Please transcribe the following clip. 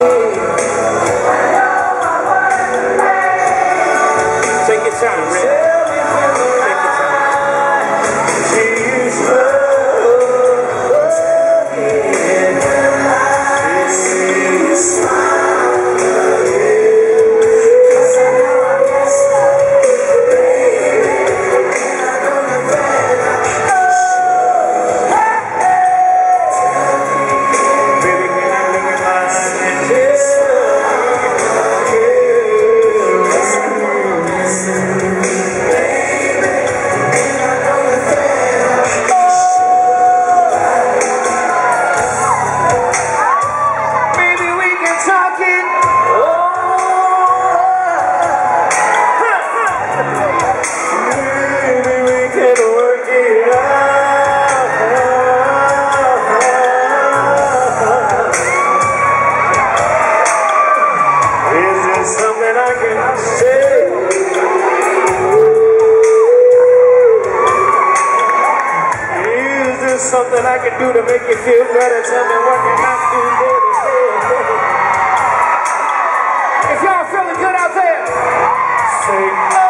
Take your time, Rick. Take your time. Something I can do to make you feel better. Tell me what can I do, baby? If y'all feeling good out there, say